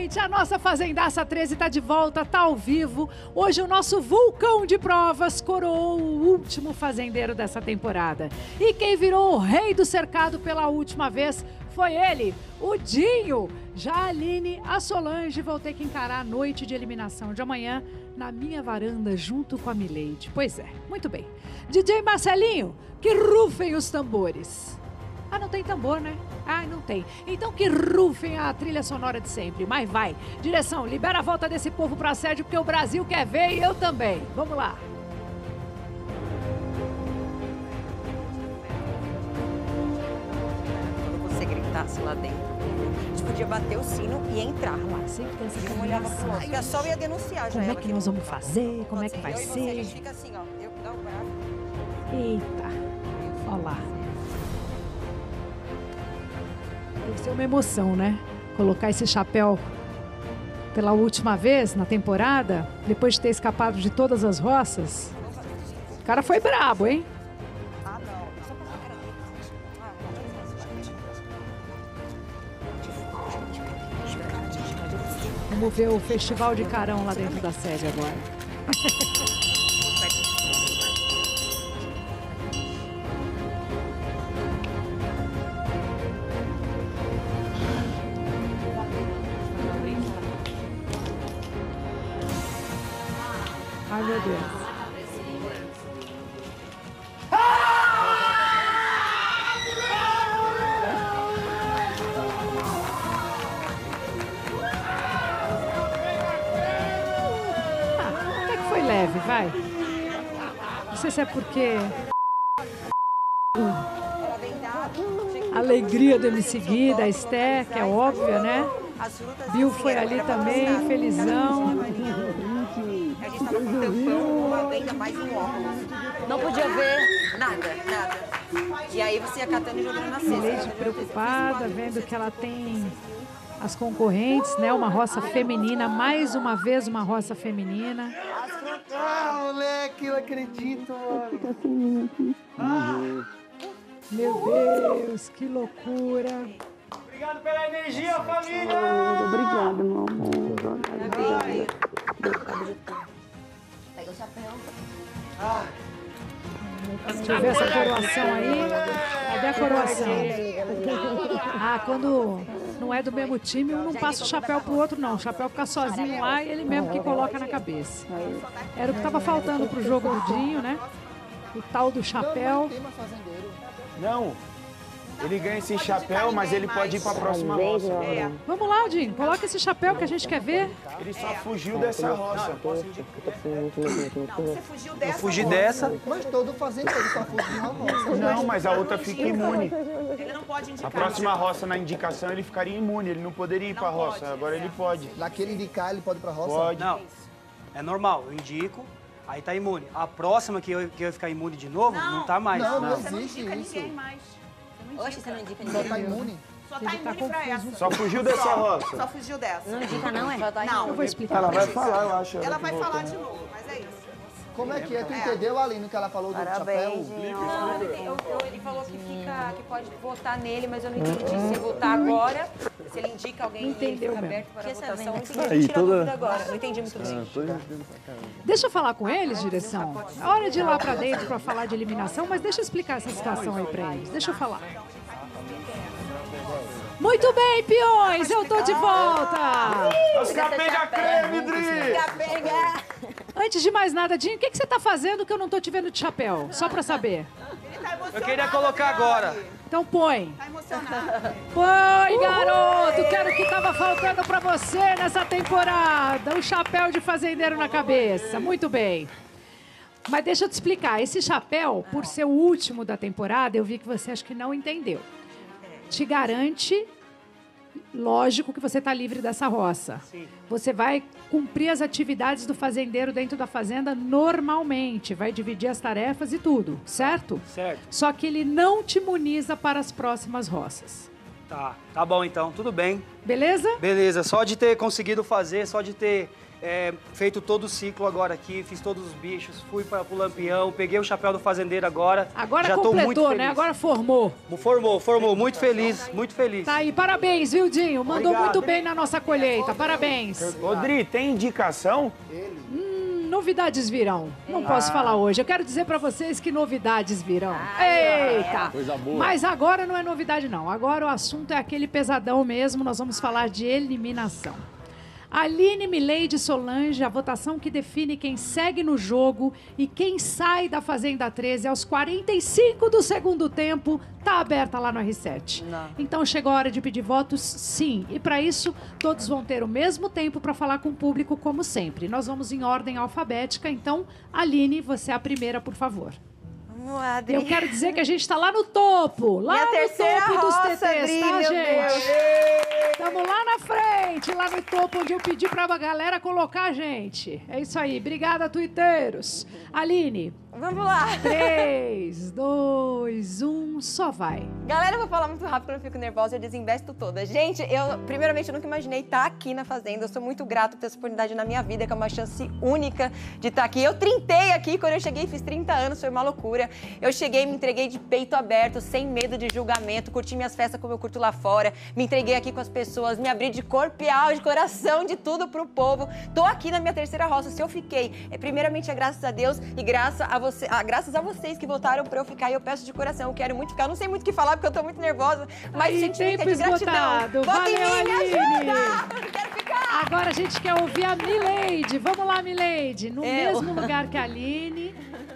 gente, a nossa Fazendaça 13 tá de volta, tá ao vivo. Hoje o nosso vulcão de provas coroou o último fazendeiro dessa temporada. E quem virou o rei do cercado pela última vez foi ele, o Dinho. Já a Aline, a Solange vão ter que encarar a noite de eliminação de amanhã na minha varanda junto com a Mileide. Pois é, muito bem. DJ Marcelinho, que rufem os tambores. Ah, não tem tambor, né? Ah, não tem. Então que rufem a trilha sonora de sempre. Mas vai. Direção, libera a volta desse povo para assédio, porque o Brasil quer ver e eu também. Vamos lá. Quando você gritasse lá dentro, a gente podia bater o sino e entrar lá. Sempre tem essa Eu olhava pro outro. A Sol ia denunciar já. Como é que nós vamos fazer? Como é que vai ser? A gente fica assim, ó. Eu dá o braço. Eita. Olha lá. Deve ser uma emoção, né? Colocar esse chapéu pela última vez na temporada, depois de ter escapado de todas as roças. O cara foi brabo, hein? Ah, não. Só pra cara dele. Vamos ver o festival de carão lá dentro da sede agora. Ai, meu Deus. Até que foi leve, vai. Não sei se é porque... A alegria do MC Gui, da Esté, que é óbvia, né? Bill foi ali também, felizão. A gente tava com tampão, ainda mais no óculos. Não podia ver nada. E aí você ia catando e jogando na cesta. Leite preocupada, vendo que ela tem as concorrentes, né? Uma roça feminina, mais uma vez uma roça feminina. Ah, moleque, eu acredito, mano. Meu Deus, que loucura. Obrigado pela energia, família! Obrigada, meu amor. Pega o chapéu. Deixa eu ver essa coroação aí. Cadê a coroação? Ah, quando não é do mesmo time, um não passa o chapéu pro outro, não. O chapéu fica sozinho lá e ele mesmo que coloca na cabeça. Era o que estava faltando pro jogo do Dinho, né? O tal do chapéu. Não, ele ganha esse chapéu, mas ele pode ir para a próxima roça. Vamos lá, Dinho. Coloca esse chapéu que a gente quer ver. Ele só fugiu dessa roça. Você fugiu dessa. Eu fugi dessa. Mas todo fazendeiro só fugiu de uma roça. Não, mas a outra fica imune. Ele não pode indicar. A próxima roça, na indicação, ele ficaria imune. Ele não poderia ir para a roça. Agora ele pode. Naquele indicar, ele pode ir pra roça? Pode. Não, é normal, eu indico, aí tá imune. A próxima que eu ficar imune de novo, não tá mais. Não, não Você não existe indica isso. ninguém mais. Oxe, você não indica Só ninguém. tá imune. Só tá imune pra essa. Só fugiu dessa roça. Só fugiu dessa. Não indica não, é? Não, Eu vou explicar. Ela vai falar, eu acho. ela vai falar de novo, mas é isso. Como é que é? Tu entendeu, Aline, que ela falou do chapéu? Não, ele falou que pode votar nele, mas eu não entendi se votar agora, se ele indica alguém e ele fica aberto para a votação. Eu entendi, tira a dúvida agora, não entendi muito bem. Deixa eu falar com eles, direção. É hora de ir lá pra dentro pra falar de eliminação, mas deixa eu explicar essa situação aí pra eles. Deixa eu falar. Muito bem, peões, eu tô de volta! Os capenga creme, Dri! Antes de mais nada, Dinho, o que você tá fazendo que eu não tô te vendo de chapéu? Só pra saber. Ele tá emocionado. Eu queria colocar agora. Então põe. Tá emocionado. Põe, garoto! Quero o que tava faltando pra você nessa temporada. Um chapéu de fazendeiro na cabeça. Muito bem. Mas deixa eu te explicar. Esse chapéu, por ser o último da temporada, eu vi que você acho que não entendeu. Te garante, lógico, que você está livre dessa roça. Sim. Você vai cumprir as atividades do fazendeiro dentro da fazenda normalmente, vai dividir as tarefas e tudo, certo? Certo. Só que ele não te imuniza para as próximas roças. Tá bom então, tudo bem. Beleza? Beleza, só de ter conseguido fazer, só de ter feito todo o ciclo agora aqui, fiz todos os bichos, fui pro Lampião, peguei o chapéu do fazendeiro agora. Agora já tô muito completou, feliz. né? Agora formou. Formou, muito feliz, muito feliz. Tá aí, parabéns, viu, Dinho? Mandou muito bem na nossa colheita, parabéns. Rodri, tem indicação? Novidades virão. Não posso falar hoje. Eu quero dizer pra vocês que novidades virão. Eita! Coisa boa. Mas agora não é novidade, não. Agora o assunto é aquele pesadão mesmo. Nós vamos falar de eliminação. Aline, Mileide, Solange, a votação que define quem segue no jogo e quem sai da Fazenda 13 aos 45 do segundo tempo, tá aberta lá no R7. Então chegou a hora de pedir votos, sim. E para isso, todos vão ter o mesmo tempo para falar com o público, como sempre. Nós vamos em ordem alfabética, então, Aline, você é a primeira, por favor. Vamos lá, Adri. Eu quero dizer que a gente tá lá no topo, lá Minha no terceira topo dos roça, TTs, Adri, tá, meu gente? Deus. Estamos lá na frente, lá no topo, onde eu pedi pra galera colocar a gente. É isso aí. Obrigada, tuiteiros. Aline. Vamos lá. 3, 2, 1, só vai. Galera, eu vou falar muito rápido, eu fico nervosa, eu desinvesto toda. Gente, primeiramente, eu nunca imaginei estar aqui na Fazenda. Eu sou muito grata por ter essa oportunidade na minha vida, que é uma chance única de estar aqui. Eu trintei aqui, quando eu cheguei, fiz 30 anos, foi uma loucura. Eu cheguei, me entreguei de peito aberto, sem medo de julgamento, curti minhas festas como eu curto lá fora, me entreguei aqui com as pessoas, me abri de corpo e alma, de coração, de tudo pro povo. Tô aqui na minha terceira roça. Se eu fiquei, primeiramente é graças a Deus e graças a vocês que votaram pra eu ficar, e eu peço de coração, eu quero muito ficar, não sei muito o que falar porque eu tô muito nervosa, mas Aí, sentimento é tempo de gratidão. esgotado. Vota em Valeu, mim, me Aline. ajuda! Eu quero ficar! Agora a gente quer ouvir a Mileide. Vamos lá, Mileide. No mesmo lugar que a Aline.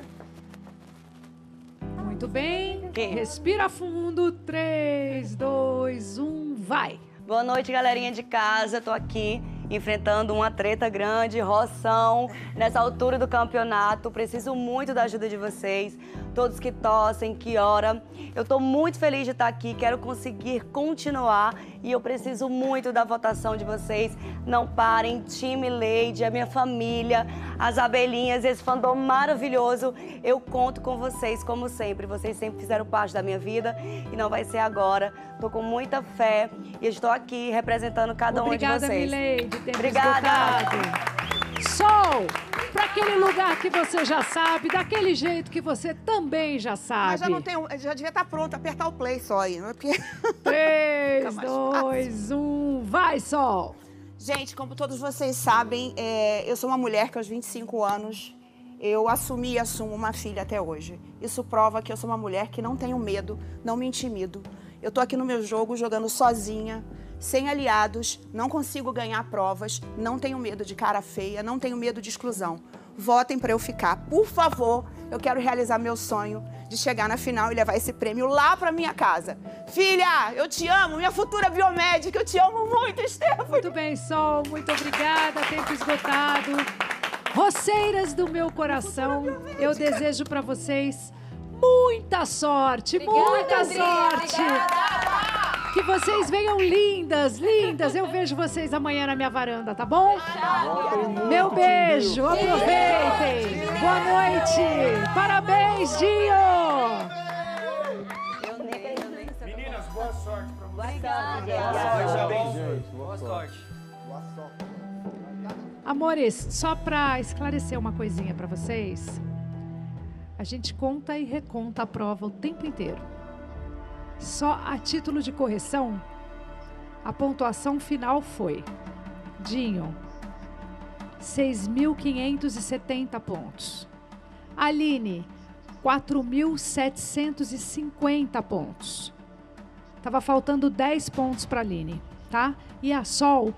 Muito bem. Respira fundo. 3, 2, 1, vai. Boa noite, galerinha de casa. Tô aqui enfrentando uma treta grande, roção, nessa altura do campeonato. Preciso muito da ajuda de vocês, todos que torcem, que oram. Eu tô muito feliz de estar aqui, quero conseguir continuar e eu preciso muito da votação de vocês. Não parem, time Leide, a minha família, as abelhinhas, esse fandom maravilhoso. Eu conto com vocês, como sempre. Vocês sempre fizeram parte da minha vida e não vai ser agora. Tô com muita fé e estou aqui representando cada um de vocês. Obrigada, Mileide. Obrigada. Sol, para aquele lugar que você já sabe, daquele jeito que você também já sabe. Mas já não tenho, já devia estar pronto, apertar o play só aí, não é porque... 3, 2, 1, vai, Sol. Gente, como todos vocês sabem, eu sou uma mulher que aos 25 anos, eu assumi e assumo uma filha até hoje. Isso prova que eu sou uma mulher que não tenho medo, não me intimido. Eu tô aqui no meu jogo jogando sozinha, sem aliados, não consigo ganhar provas, não tenho medo de cara feia, não tenho medo de exclusão. Votem para eu ficar, por favor. Eu quero realizar meu sonho de chegar na final e levar esse prêmio lá para minha casa. Filha, eu te amo, minha futura biomédica, eu te amo muito, Stephanie. Muito bem, Sol, muito obrigada, tempo esgotado. Roceiras do meu coração, eu desejo para vocês muita sorte, muita sorte. Que vocês venham lindas, lindas. Eu vejo vocês amanhã na minha varanda, tá bom? Meu beijo, aproveitem. Boa noite. Parabéns, Dinho. Meninas, boa sorte pra vocês. Boa sorte. Boa sorte. Amores, só pra esclarecer uma coisinha pra vocês. A gente conta e reconta a prova o tempo inteiro. Só a título de correção, a pontuação final foi: Dinho, 6.570 pontos. Aline, 4.750 pontos. Tava faltando 10 pontos para a Aline, tá? E a Sol,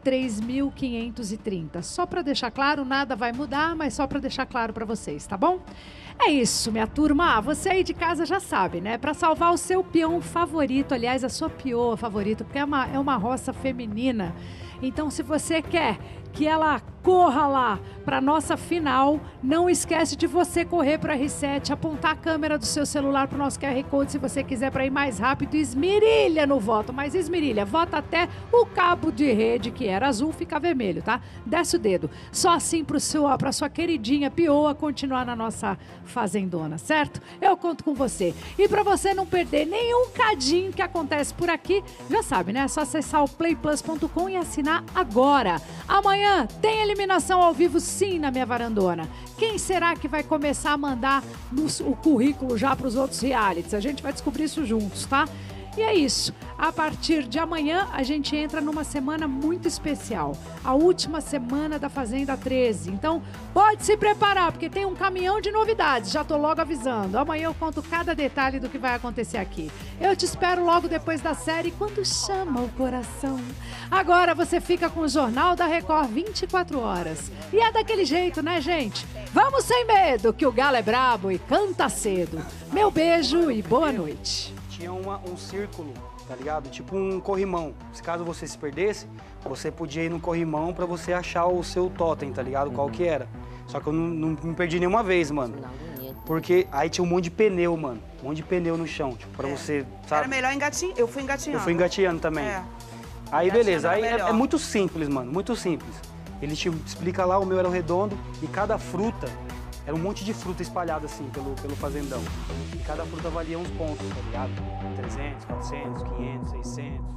3.530. Só para deixar claro, nada vai mudar, mas só para deixar claro para vocês, tá bom? É isso, minha turma. Você aí de casa já sabe, né? Para salvar o seu peão favorito, aliás, a sua peoa favorita, porque é uma roça feminina. Então, se você quer que ela corra lá para nossa final, não esquece de você correr para R7, apontar a câmera do seu celular para o nosso QR Code se você quiser para ir mais rápido, esmerilha no voto, mas esmerilha, vota até o cabo de rede que era azul ficar vermelho, tá? Desce o dedo, só assim para sua queridinha Pioa continuar na nossa fazendona, certo? Eu conto com você. E para você não perder nenhum cadinho que acontece por aqui, já sabe, né? É só acessar o playplus.com e assinar agora. Amanhã tem eliminação ao vivo sim na minha varandona. Quem será que vai começar a mandar o currículo já para os outros realities? A gente vai descobrir isso juntos, tá? E é isso. A partir de amanhã, a gente entra numa semana muito especial. A última semana da Fazenda 13. Então, pode se preparar, porque tem um caminhão de novidades. Já tô logo avisando. Amanhã eu conto cada detalhe do que vai acontecer aqui. Eu te espero logo depois da série, quando chama o coração. Agora você fica com o Jornal da Record 24 horas. E é daquele jeito, né, gente? Vamos sem medo, que o galo é brabo e canta cedo. Meu beijo e boa noite. Tinha um círculo, tá ligado? Tipo um corrimão. Se caso você se perdesse, você podia ir no corrimão pra você achar o seu totem, tá ligado? Qual que era. Só que eu não me perdi nenhuma vez, mano. Porque aí tinha um monte de pneu, mano. Um monte de pneu no chão, tipo, pra você, sabe? Era melhor engatinhar. Eu fui engatinhando. Eu fui engatinhando também. É. Aí beleza, aí melhor. é muito simples, mano, muito simples. Ele te explica lá, o meu era o redondo e cada fruta era um monte de fruta espalhada assim pelo fazendão. E cada fruta valia uns pontos, tá ligado? 300, 400, 500, 600.